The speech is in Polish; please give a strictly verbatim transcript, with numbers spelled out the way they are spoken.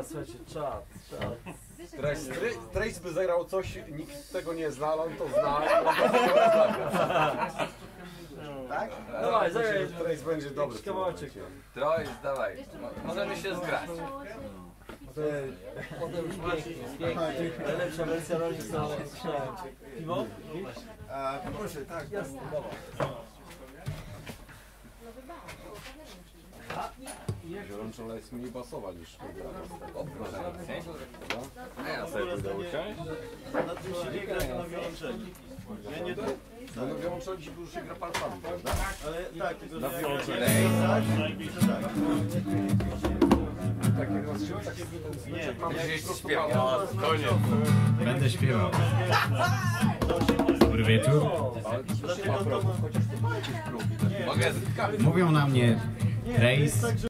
słuchajcie, czad, czad. Trace, Trace by zagrał coś, nikt tego nie zna, ale on to zna. Tak? Dawaj, zagraj. Trace będzie dobry. Kawałeczek. Trace, dawaj. Możemy się zgrać. Potem już pięknie, pięknie. Najlepsza wersja roli to słyszałem. Piwo? A, proszę, tak. Jasne, dobra. Zielonczela jest mniej basowa niż O, proszę. A ja sobie pójdę usiąść. Na tym się nie gra na wiolonczeli. Ja nie... No na wiolonczeli się dużo się gra palcami, prawda? Ale tak, tylko Na że... wiolonczeli. Tak, tak. Tak jak nas się tak ten smyczek mam Gdzieś po prostu śpiewał. palcami. Koniec. Będę śpiewał. Dobry wieczór. Ale to się ma problem, chociaż to macie w klubie. Mogę Mówią na mnie Trace,